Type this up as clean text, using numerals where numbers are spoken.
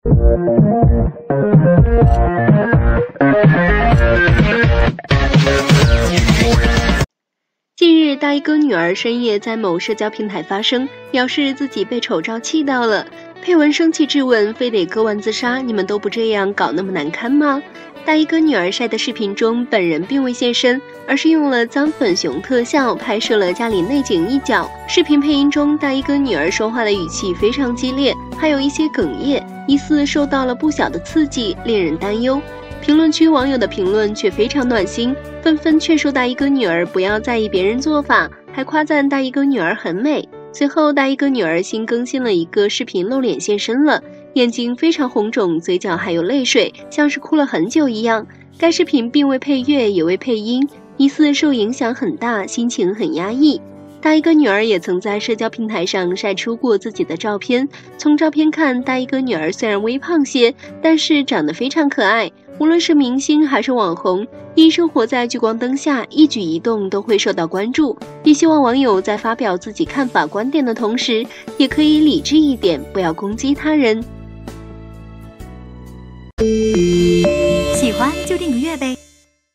近日，大衣哥女儿深夜在某社交平台发声，表示自己被丑照气到了。配文生气质问：非得割腕自杀？你们都不这样搞那么难堪吗？大衣哥女儿晒的视频中，本人并未现身，而是用了脏粉熊特效拍摄了家里内景一角。视频配音中，大衣哥女儿说话的语气非常激烈，还有一些哽咽，疑似受到了不小的刺激，令人担忧。评论区网友的评论却非常暖心，纷纷劝说大衣哥女儿不要在意别人做法，还夸赞大衣哥女儿很美。随后，大衣哥女儿新更新了一个视频，露脸现身了，眼睛非常红肿，嘴角还有泪水，像是哭了很久一样。该视频并未配乐，也未配音，疑似受影响很大，心情很压抑。大衣哥女儿也曾在社交平台上晒出过自己的照片，从照片看，大衣哥女儿虽然微胖些，但是长得非常可爱。无论是明星还是网红，因生活在聚光灯下，一举一动都会受到关注。也希望网友在发表自己看法观点的同时，也可以理智一点，不要攻击他人。 喜欢就订个阅呗。